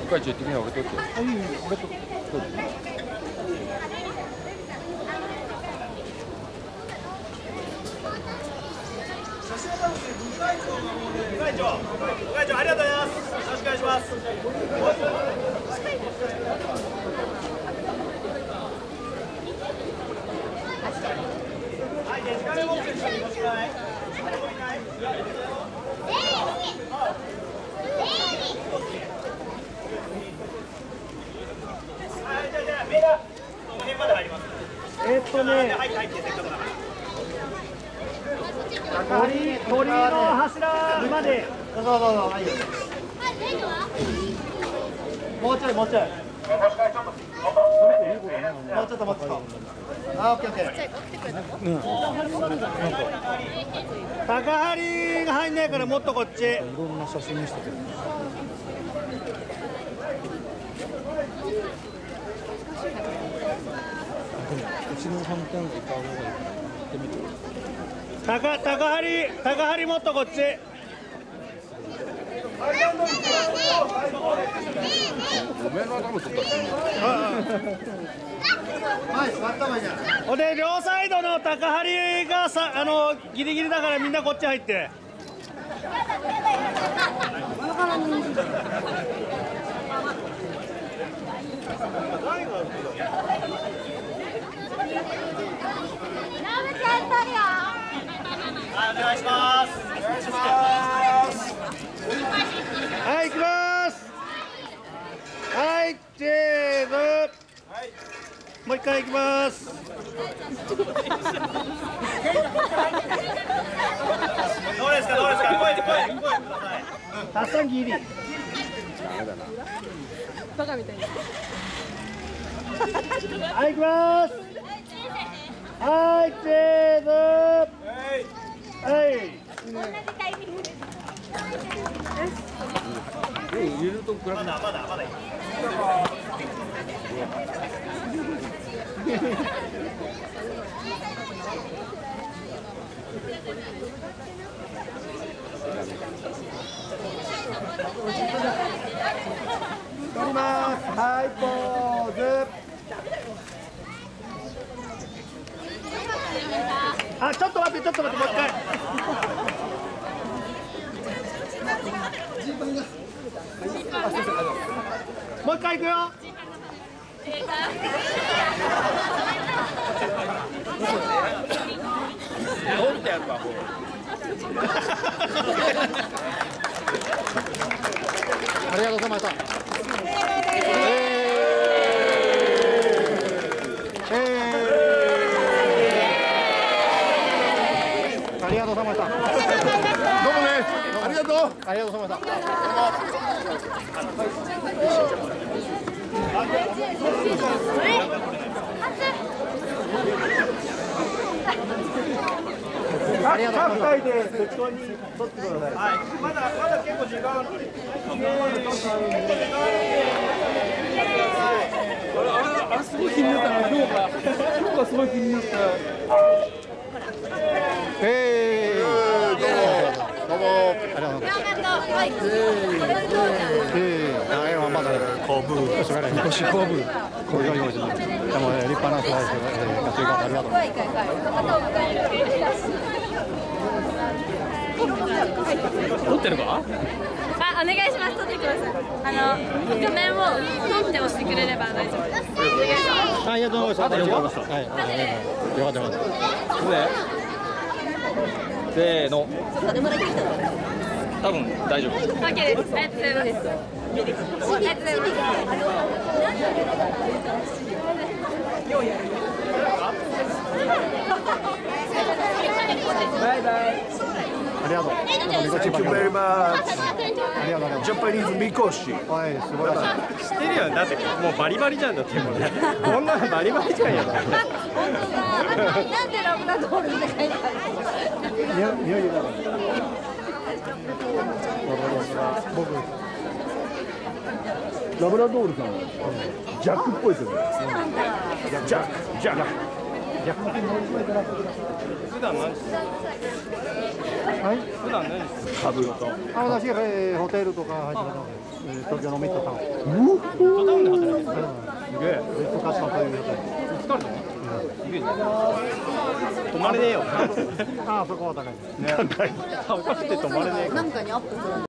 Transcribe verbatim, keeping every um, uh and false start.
会長行ってきな、俺撮って。あ、いいよ、俺撮って。 部会長、部会長、ありがとうございます。よろしくお願いします。はい、デジカルボックスにごしない。はい、じゃあ、じゃあ、みんな、この辺まで入ります。 えっとね。 入って、入って、せっかくだから。 鳥、鳥の柱まで。どうぞどうぞ。はい。もうちょいもうちょい。もうちょっともうちょっと。あ、オッケーオッケー。うん。高張が入んないからもっとこっち。いろんな写真見せてくれる。うちの反対の行った方がいいから行ってみて。高高張高張もっとこっち。 おめえの頭取ったっていいよ。 はい、座った方がいいじゃん。 ほんで両サイドの高張がさ、あのギリギリだからみんなこっち入って。はい、お願いします。お願いします。はい、行きます。はい、チーズ。はい。もう一回行きます。どうですか、どうですか、声で声で声ください。たっさんギリ。バカみたいな。はい、行きます。はい、チーズ。はい。 入れると暗くなる。 まだまだまだいい。 撮ります。はい、ポーズ。あ、ちょっと待って、ちょっと待って、もう一回。もう一回行くよ。 どんってやるわ、もう。 ありがとうございました。ありがとうございました。どうもね、ありがとう。ありがとうございました。ありがとうございます。各回で適当に取ってください。はい。まだまだ結構時間ある。 あれすごい気になったな、今日が。今日がすごい気になった。 えー、どうも。どうも。ありがとうございます。えー、あれはまだコブ。それから腰コブ。こういう用事。でも立派なサイズがありがとう。 撮ってるか？ あ、お願いします。撮ってください。あの画面を撮って押してくれれば大丈夫です。お願いします。 ありがとうございます。よかった。はい。よかったよかった。 せーの。多分大丈夫。 オッケーです。ありがとうございます。ありがとうございます。 バイバイ。ありがとう。 Thank you very much. Japanese mikoshi. はい、素晴らしい。 知ってるよ。だってもうバリバリじゃんだってもうね。こんなのバリバリじゃんやん。 なんでラブラドールって書いてあるの？ いや、いやいや。僕。 ラブラドールさんはジャックっぽいですよね。ジャック、ジャック。 普段何してる？はい。普段何してる？ 株と。 あ、私、えー、ホテルとか入ってますので、えー、東京のミッドタウン。ミッドタウンで働いてる。すげえ。ベストカットというホテル。疲れたの？すげえ。泊まれねえよ。ああ、そこは高い。ね。高い。高くて泊まれねえ。なんかにアップする。